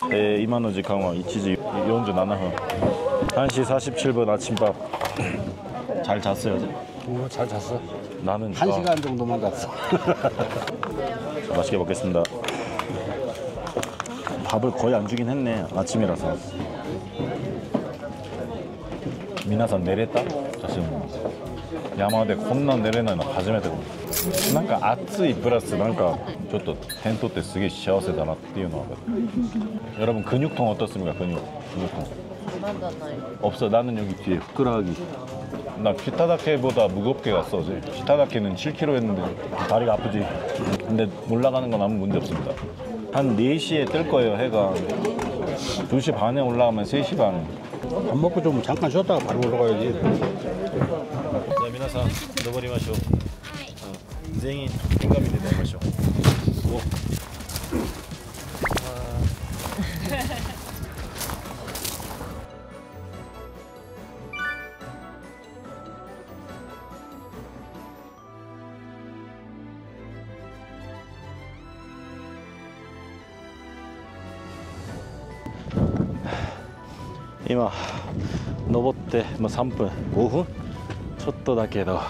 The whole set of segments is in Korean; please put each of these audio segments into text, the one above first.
今の時間は1時47分 1시 47분 아침밥. 잘 잤어요 어제? 잘 잤어. 나는 1시간 정도만 잤어. 맛있게 먹겠습니다. 밥을 거의 안 주긴 했네. 아침이라서. 미나산 내렸다? 사실 山でこんな寝れないの初めて。なんか暑いプラスなんかちょっと点取ってすげえ幸せだなっていうのは。여러분 근육통 어떻습니까? 근육통. 없어. 나는 여기 뒤에ふくらはぎ. 나 피타다케보다 무겁게 갔어 어제. 피타다케는 7kg 했는데 다리가 아프지. 근데 올라가는 건 아무 문제 없습니다. 한 4시에 뜰 거예요 해가. 2시 반에 올라가면 3시 반에. 밥 먹고 좀 잠깐 쉬었다가 바로 올라가야지. 자, 皆さん登りましょう。全員鏡で寝ましょう。今登って3分5分ちょっとだけど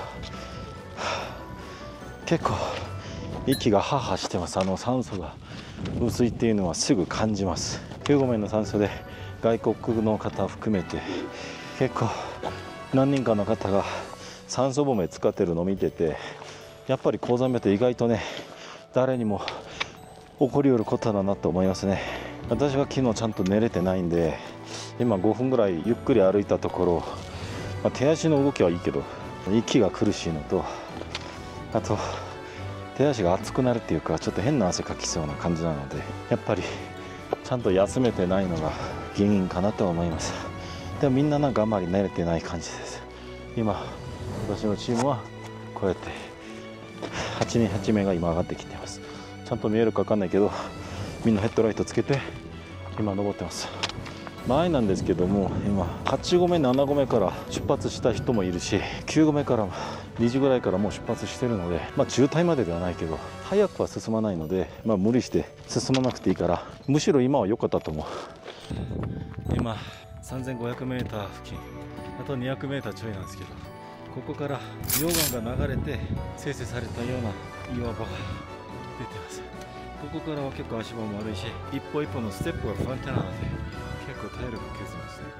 結構息がハーハーしてます。酸素が薄いっていうのはすぐ感じます。9合目の酸素で外国の方含めて結構何人かの方が酸素ボンベ使ってるのを見てて、やっぱり高山病って意外とね誰にも起こりうることだなと思いますね。私は昨日ちゃんと寝れてないんで今5分ぐらいゆっくり歩いたところ、手足の動きはいいけど息が苦しいのと、あと手足が熱くなるっていうかちょっと変な汗かきそうな感じなので、やっぱりちゃんと休めてないのが原因かなと思います。でもみんななんかあんまり寝れてない感じです。今私のチームはこうやって8名が今上がってきてます。ちゃんと見えるか分かんないけどみんなヘッドライトつけて今登ってます。前なんですけども今8合目7合目から出発した人もいるし、9合目から2時ぐらいからもう出発してるので、渋滞までではないけど早くは進まないので、無理して進まなくていいから、むしろ今は良かったと思う。今 3500m 付近あと 200m ちょいなんですけど、ここから溶岩が流れて生成されたような岩場が出てます。ここからは結構足場も悪いし、一歩一歩のステップが不安定なので結構体力削りますね。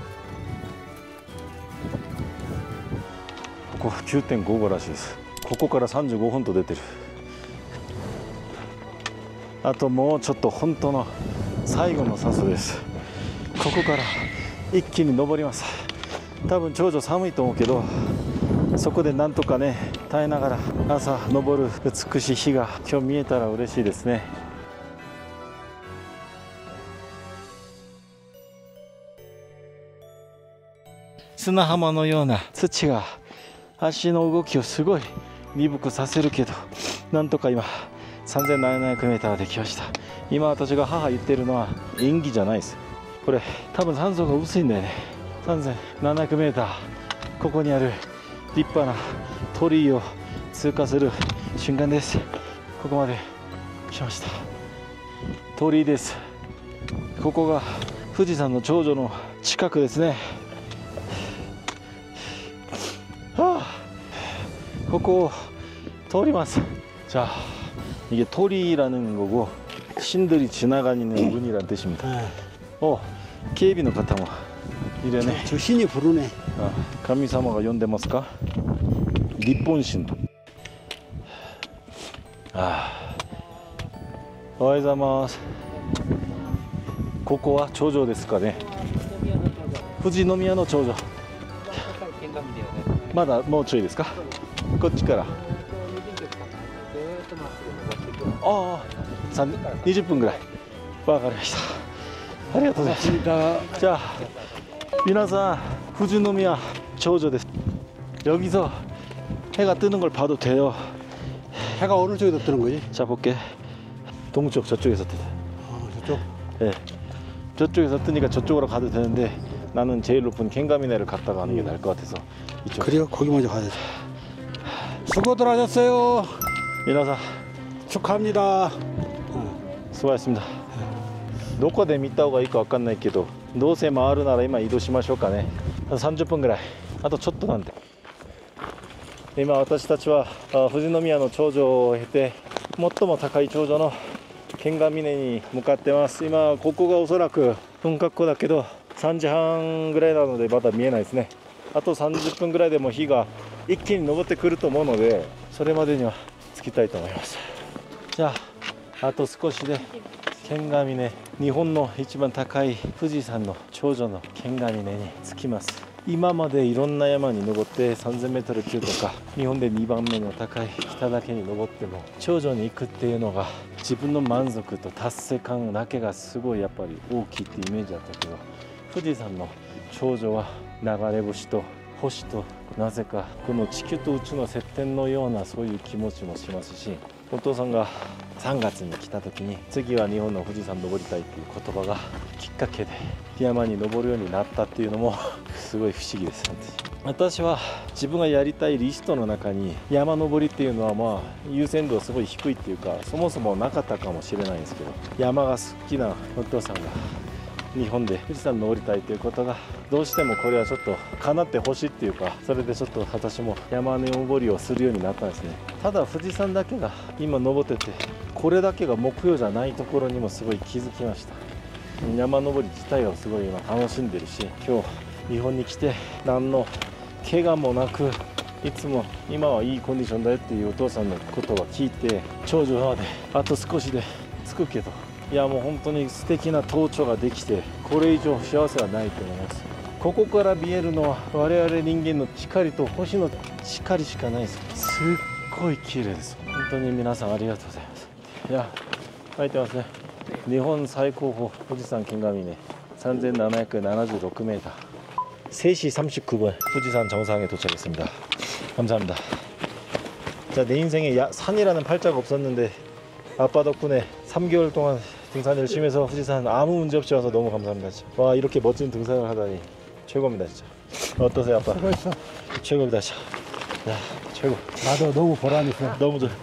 ここ 9.55 らしいです。ここから35分と出てる。あともうちょっと本当の最後の酸素です。ここから一気に登ります。多分頂上寒いと思うけど、そこでなんとかね耐えながら朝登る美しい日が今日見えたら嬉しいですね。砂浜のような土が足の動きをすごい鈍くさせるけど、なんとか今 3700m できました。今私が母言ってるのは演技じゃないです。これ多分酸素が薄いんだよね。 3700m ここにある立派な鳥居を通過する瞬間です。ここまで来ました。鳥居です。ここが富士山の頂上の近くですね。ここを通ります. 자, 이게 토리라는 거고 신들이 지나가는 문이란 뜻입니다.警備の方もいるね。 저 신이 부르네. 가미사마가 연대마스까? 일본신. 오하이자마스. ここは頂上ですかね。富士宮の頂上。まだもうちょいですか。こっちから。20分ぐらい。わかりました。ありがとうございます。じゃあ皆さん富士宮頂上です。 여기서 해가 뜨는 걸 봐도 돼요. 해가 어느 쪽에서 뜨는 거지? 자 볼게. 동쪽 저쪽에서 뜨. 저쪽? 네. 저쪽에서 뜨니까 저쪽으로 가도 되는데 나는 제일 높은 갱가미네를 갔다가 가는 게 나을 것 같아서 이쪽. 그래요? 거기 먼저 가야 돼. 수고들 하셨어요. 민아사 축하합니다. 수고하셨습니다. どこで見た方がいいか分かんないけど、どうせ回るなら今移動しましょうかね。あと30分ぐらい、あとちょっとなんで。今私たちは富士宮の頂上を経て最も高い頂上の剣ヶ峰に向かってます。今ここがおそらく噴火口だけど3時半ぐらいなのでまだ見えないですね。あと30分ぐらいでも日が一気に昇ってくると思うので、それまでには着きたいと思います。じゃああと少しで剣ヶ峰、日本の一番高い富士山の頂上の剣ヶ峰に着きます。今までいろんな山に登って 3000m 級とか日本で2番目の高い北岳に登っても頂上に行くっていうのが自分の満足と達成感だけがすごいやっぱり大きいってイメージだったけど、富士山の頂上は流れ星と星となぜかこの地球と宇宙の接点のようなそういう気持ちもしますし、お父さんが3月に来た時に次は日本の富士山登りたいっていう言葉がきっかけで山に登るようになったっていうのもすごい不思議です。私は自分がやりたいリストの中に山登りっていうのはまあ優先度はすごい低いっていうか、そもそもなかったかもしれないんですけど、山が好きなお父さんが日本で富士山登りたいということがどうしてもこれはちょっと叶ってほしいっていうか、それでちょっと私も山登りをするようになったんですね。ただ富士山だけが今登っててこれだけが目標じゃないところにもすごい気づきました。山登り自体をすごい今楽しんでるし、今日日本に来て何の怪我もなくいつも今はいいコンディションだよっていうお父さんのことは聞いて、頂上まであと少しで着くけど、いやもう本当に素敵な登頂ができてこれ以上幸せはないと思います。ここから見えるのは我々人間の光と星の光しかないです。すっごい綺麗です。本当に皆さんありがとうございます。いや書いてますね。日本最高峰富士山剣ヶ峰 3776m 3시 39분富士산 정상에 도착했습니다. 감사합니다. 자, 내 인생에 산이라는 팔자가 없었는데 아빠 덕분에 3개월 동안 등산 열심히 해서富士산 아무 문제 없이 와서 너무 감사합니다. 진짜. 와, 이렇게 멋진 등산을 하다니 최고입니다. 진짜. 어떠세요, 아빠? 수고했어. 최고입니다. 진짜. 야, 최고. 나도 너무 보람있어. 너무 좋아.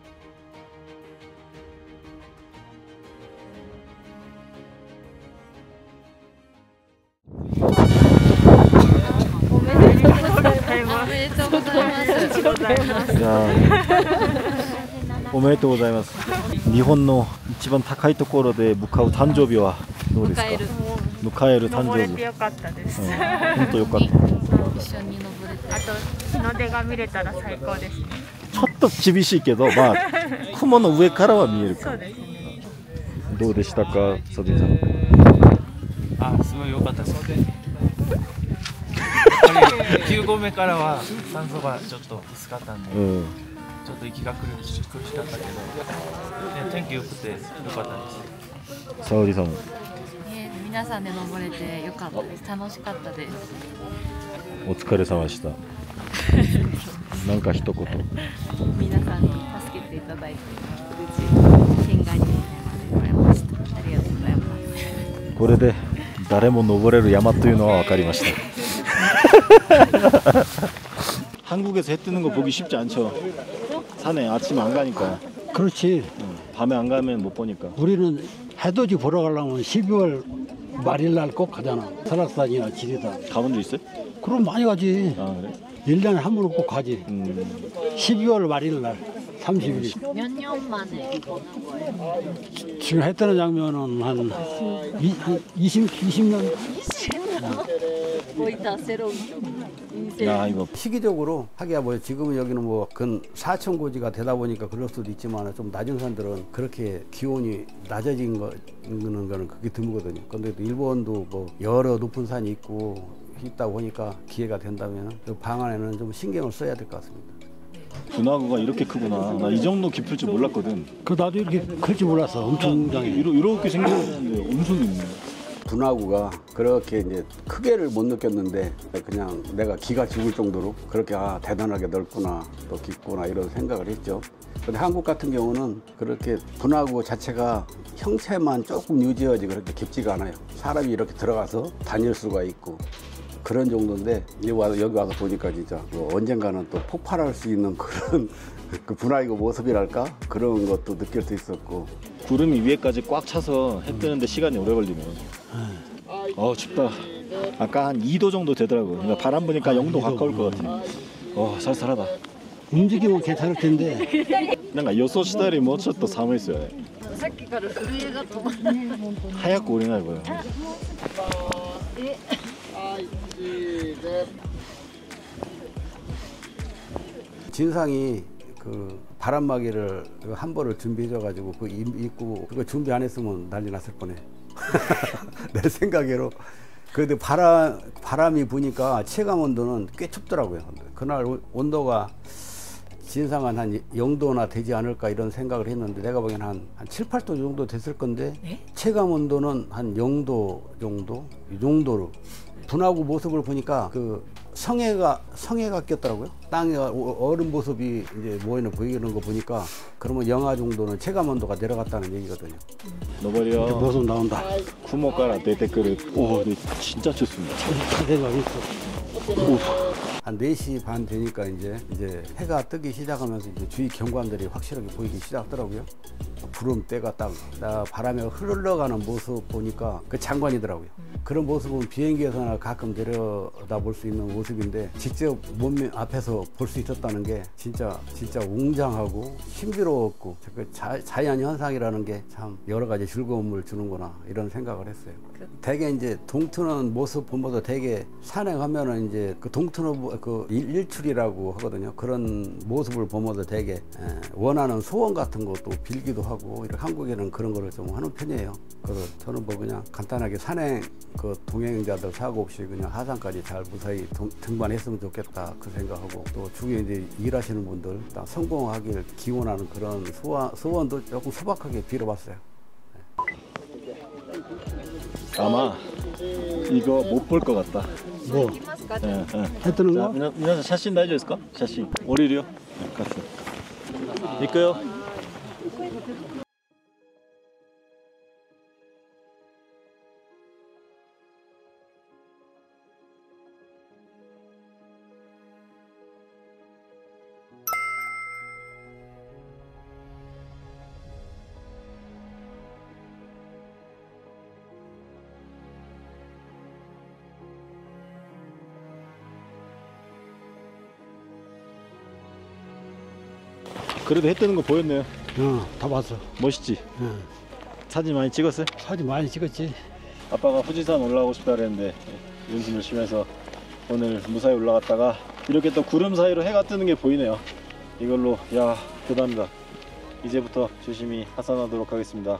야, おめでとうございます。日本の一番高いところで向かう誕生日はどうですか？迎える誕生日。 登れてよかったです。 本当よかった。 一緒に登れて、 あと日の出が見れたら最高ですね。 ちょっと厳しいけど、まあ雲の上からは見えるかそら。 うですね。 どうでしたか、ソビンさん。 あ、すごい良かったです。9合目からは酸素がちょっと薄かったんで、 うん。 ちょっと息が苦しかったけど、天気良くて良かったです。 沙織さんも。 皆さんで登れてよかったです。楽しかったです。 お疲れ様でした。なんか一言。 皆さんに助けていただいて、無事県外にまで来れました。ありがとうございます。 これで誰も登れる山というのは分かりました。 한국에서 해 뜨는 거 보기 쉽지 않죠. 산에 아침에 안 가니까. 그렇지. 밤에 안 가면 못 보니까. 우리는 해돋이 보러 가려면 12월 말일 날 꼭 가잖아. 설악산이나 지리산. 가본 적 있어요? 그럼 많이 가지. 아 그래? 1년에 한 번은 꼭 가지. 12월 말일 날 30일. 몇 년 만에 지금 해 뜨는 장면은 한 20년. 보이다 새로운 인생. 야 이거 시기적으로 하기야 뭐 지금은 여기는 뭐 근 4,000고지가 되다 보니까 그럴 수도 있지만 좀 낮은 산들은 그렇게 기온이 낮아진 거는 그게 드물거든요. 근데 또 일본도 뭐 여러 높은 산이 있다 보니까 기회가 된다면 이 방안에는 좀 신경을 써야 될 것 같습니다. 분화구가 이렇게 크구나. 나 이 정도 깊을 줄 몰랐거든. 그 나도 이렇게 클 줄 몰랐어. 엄청 장해. 이렇게 생겼는데 엄청 있네. 분화구가 그렇게 이제 크게를 못 느꼈는데 그냥 내가 기가 죽을 정도로 그렇게 대단하게 넓구나 또 깊구나 이런 생각을 했죠. 근데 한국 같은 경우는 그렇게 분화구 자체가 형체만 조금 유지하지 그렇게 깊지가 않아요. 사람이 이렇게 들어가서 다닐 수가 있고 그런 정도인데 여기 와서 보니까 진짜 뭐 언젠가는 또 폭발할 수 있는 그런 그 분화이고 모습이랄까 그런 것도 느낄 수 있었고. 구름이 위에까지 꽉 차서 해 뜨는데 시간이 오래 걸리네. 춥다. 아까 한 2도 정도 되더라고. 그러니까 바람 부니까 0도 가까울 것 같아. 쌀쌀하다. 움직이면 괜찮을 텐데 なんか予想したよりもうちょっと寒いですよね。 さっきから震えが止まらない。 早く降りないこれ。 진상이 그 바람막이를 한 벌을 준비해줘가지고 그 입고 그거 준비 안 했으면 난리 났을 뻔해. 내 생각으로. 그래도 바람이 부니까 체감 온도는 꽤 춥더라고요. 그날 온도가 진상은 한 0도나 되지 않을까 이런 생각을 했는데 내가 보기엔 한 7, 8도 정도 됐을 건데 체감 온도는 한 0도 정도? 이 정도로. 분화구 모습을 보니까 그 성해가 꼈더라고요. 땅에 얼음 모습이 이제 보이는 거 보니까 그러면 영하 정도는 체감 온도가 내려갔다는 얘기거든요. 너버려. 모습 나온다. 구멍から出てくる. 근데 진짜 춥습니다. 생각이 있어. 한 4시 반 되니까 이제 해가 뜨기 시작하면서 이제 주위 경관들이 확실하게 보이기 시작하더라고요. 구름대가 딱 바람에 흘러가는 모습 보니까 그 장관이더라고요. 그런 모습은 비행기에서나 가끔 내려다 볼 수 있는 모습인데 직접 몸 앞에서 볼 수 있었다는 게 진짜 웅장하고 신비로웠고 그 자연 현상이라는 게 참 여러 가지 즐거움을 주는구나 이런 생각을 했어요. 되게 이제 동트는 모습 보면서 되게 산행하면은 이제 그 동트는 그 일출이라고 하거든요. 그런 모습을 보면서 되게 원하는 소원 같은 것도 빌기도 하고 이렇게 한국에는 그런 거를 좀 하는 편이에요. 그래서 저는 뭐 그냥 간단하게 산행 그 동행자들 사고 없이 그냥 하산까지 잘 무사히 등반했으면 좋겠다 그 생각하고 또 주위에 이제 일하시는 분들 다 성공하길 기원하는 그런 소원도 조금 소박하게 빌어봤어요. 아마 이거 못 볼 것 같다. 뭐 해 뜨는 거? 皆さん写真大丈夫ですか？写真降りるよ。行くよ。 그래도 해 뜨는 거 보였네요. 다 봤어. 멋있지? 사진 많이 찍었어요? 사진 많이 찍었지. 아빠가 후지산 올라가고 싶다 그랬는데 연습 열심히 해서 오늘 무사히 올라갔다가 이렇게 또 구름 사이로 해가 뜨는 게 보이네요. 이걸로 야 대단합니다. 이제부터 조심히 하산하도록 하겠습니다.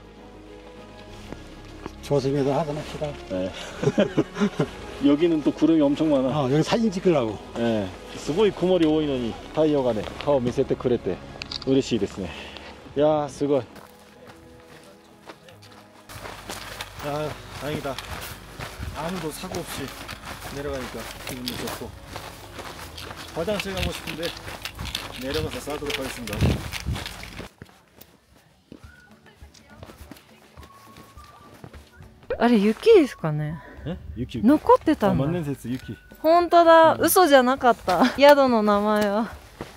조심해서 하산합시다. 네. 여기는 또 구름이 엄청 많아. 여기 사진 찍으려고. 네. すごい曇り多いのに太陽がね顔を見せてくれて嬉しいですね。いやーすごい。 아, 다행이다. 아무도 사고 없이 내려가니까 기분도 좋고. 화장실 가고 싶은데 내려가서 싸도록 하겠습니다. あれ雪ですかね。 예? 유키. 残ってたんだ。 맞는説 유키. 本当だ、嘘じゃなかった。宿の名前は。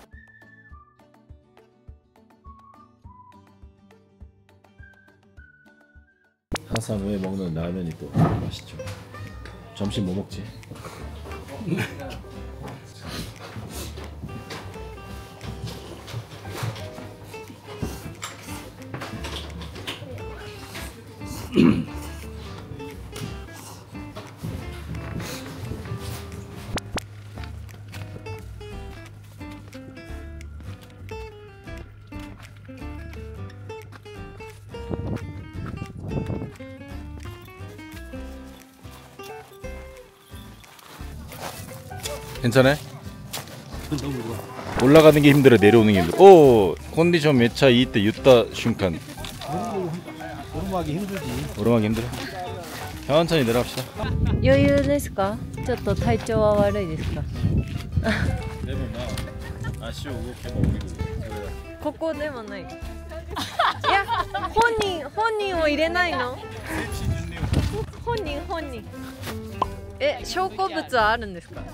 하산 후에 먹는 라면이 또 맛있죠. 점심 뭐 먹지? 괜찮아요? 올라가는 게 힘들어 내려오는 게 힘들어. 오 컨디션 매차 이때 유타 순간. 오르막이 힘들지. 오르막이 힘들어. 천천히 내려갑시다. 余裕ですか？ちょっと体調は悪いですか？ でもまあ足を動けば降りる。 ここでもない。いや本人を入れないの？本人。 証拠物はあるんですか？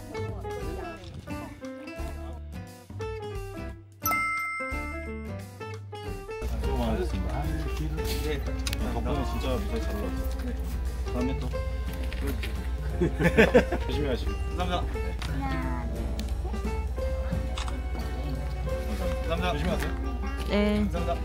수고 많으셨습니다. 덕분에 진짜 무사히 잘 올라왔어요. 다음에 또 조심히 가시고. 감사합니다. 감사합니다. 조심하세요. 네. 감사합니다.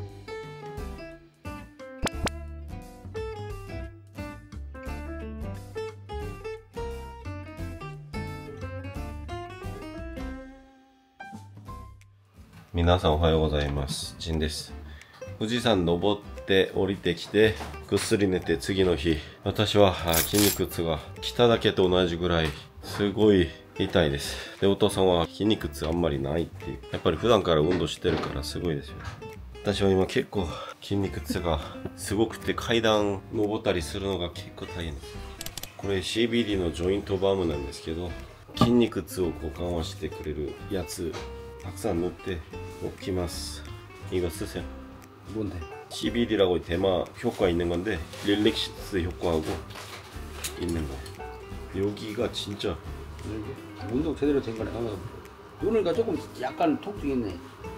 皆さんおはようございます。ジンです。富士山登って降りてきてぐっすり寝て次の日、私は筋肉痛が北だけと同じぐらいすごい痛いです。で、お父さんは筋肉痛あんまりないっていう。やっぱり普段から運動してるからすごいですよ。私は今結構筋肉痛がすごくて階段登ったりするのが結構大変です。これ CBD のジョイントバームなんですけど、筋肉痛をこう緩和してくれるやつたくさん塗っておきます。이거 쓰세요. 뭔데? CBD라고 대마 효과 있는 건데 릴렉시스 효과하고 있는 거. 여기가 진짜 운동 제대로 된 거네. 누르니까 조금 약간 통증이 있네.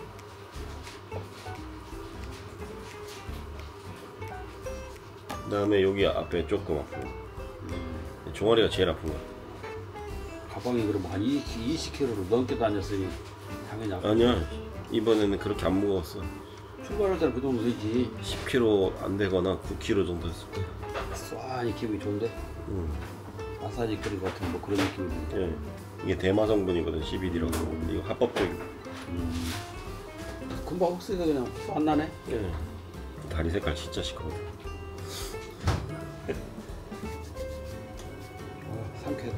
그다음에 여기 앞에 조금 아프고 종아리가 제일 아픈 거야. 가방이 그럼 한 20kg를 넘게 다녔으니 당연히 아프지. 아니야, 이번에는 그렇게 안 무거웠어. 출발할 때는 그 정도 되지. 10kg 안 되거나 9kg 정도 했을 거야. 쏴니 기분이 좋은데? 마사지 크림 같은 뭐 그런 느낌인데. 예, 이게 대마 성분이거든, CBD라고. 이거 합법적이고. 금방 흡수가 그냥 안 나네. 예. 다리 색깔 진짜 시커거든. 상쾌하다.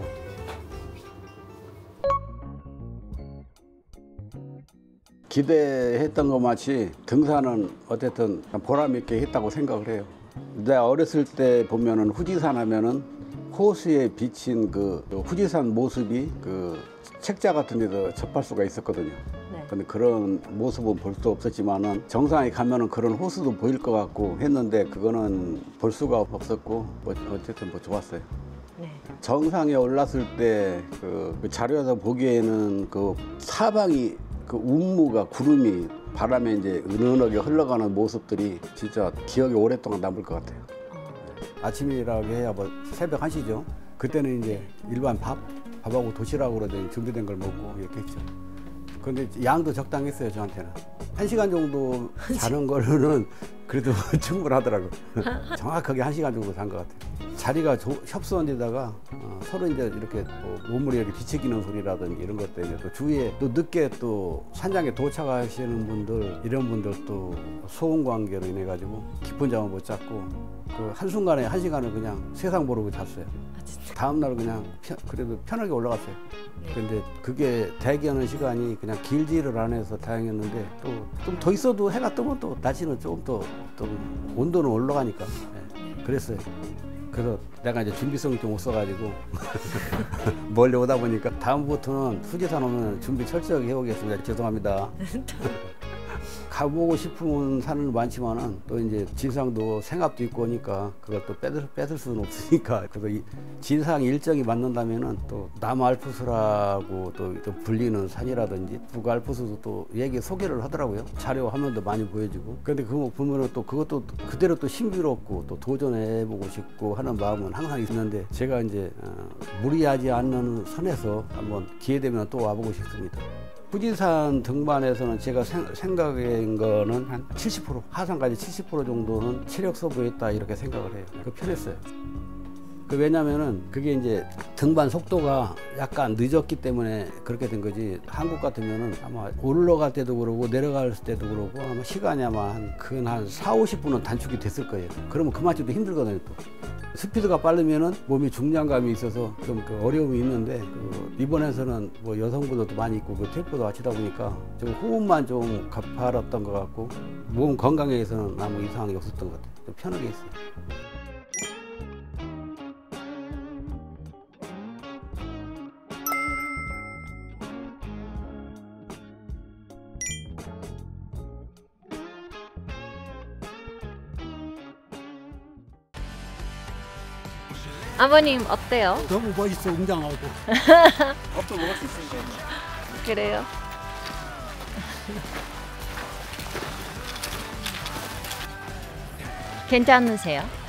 기대했던 것 마치 등산은 어쨌든 보람 있게 했다고 생각을 해요. 내가 어렸을 때 보면은 후지산 하면은 호수에 비친 그 후지산 모습이 그 책자 같은 데서 접할 수가 있었거든요. 네. 근데 그런 모습은 볼 수 없었지만은 정상에 가면은 그런 호수도 보일 것 같고 했는데 그거는 볼 수가 없었고 뭐 어쨌든 뭐 좋았어요. 네. 정상에 올랐을 때 그 자료에서 보기에는 그 사방이 그 운무가 구름이 바람에 이제 은은하게 흘러가는 모습들이 진짜 기억에 오랫동안 남을 것 같아요. 아침이라고 해야 뭐 새벽 1시죠. 그때는 이제 일반 밥하고 도시락으로 된 준비된 걸 먹고 이렇게 했죠. 근데 양도 적당했어요, 저한테는. 1시간 정도 자는 거는 그래도 충분하더라고요. 정확하게 1시간 정도 잔 것 같아요. 자리가 협소한 데다가 서로 이제 이렇게 몸물이 이렇게 뒤척이는 소리라든지 이런 것 때문에 또 주위에 또 늦게 또 산장에 도착하시는 분들 이런 분들 또 소음 관계로 인해 가지고 깊은 잠을 못 잤고 그 한순간에 1시간을 그냥 세상 모르고 잤어요. 다음 날 그냥 그래도 편하게 올라갔어요. 근데 그게 대기하는 시간이 그냥 길지를 않아서 다행이었는데 또 좀 더 있어도 해가 뜨면 또 날씨는 조금 더 온도는 올라가니까 그랬어요. 그래서 내가 이제 준비성이 좀 없어가지고 멀리 오다 보니까 다음부터는 후지산 오면 준비 철저하게 해보겠습니다. 죄송합니다. 가보고 싶은 산은 많지만은 또 이제 진상도 생각도 있고 하니까 그걸 또 뺏을 수는 없으니까 그래서 이 진상 일정이 맞는다면은 또 남알프스라고 또 불리는 산이라든지 북알프스도 또 얘기 소개를 하더라고요. 자료 화면도 많이 보여주고. 근데 그거 보면은 또 그것도 그대로 또 신비롭고 또 도전해보고 싶고 하는 마음은 항상 있는데 제가 이제 무리하지 않는 선에서 한번 기회 되면 또 와보고 싶습니다. 후지산 등반에서는 제가 생각한 거는 한 70% 하산까지 70% 정도는 체력 소모했다 이렇게 생각을 해요. 그 편했어요. 왜냐면은 그게 이제 등반 속도가 약간 늦었기 때문에 그렇게 된 거지. 한국 같으면은 아마 올라갈 때도 그러고 내려갈 때도 그러고 아마 시간이 아마 한 4, 50분은 단축이 됐을 거예요. 그러면 그만큼 힘들거든요 또. 스피드가 빠르면은 몸이 중량감이 있어서 좀 그 어려움이 있는데 이번에서는 뭐 여성분들도 많이 있고 그 템포도 맞추다 보니까 좀 호흡만 좀 가파랐던 것 같고 몸 건강에서는 아무 이상이 없었던 것 같아요. 좀 편하게 했어요. 아버님 어때요? 너무 멋있어, 웅장하고. 밥도 먹을 수 있으니까. 그래요? 괜찮으세요?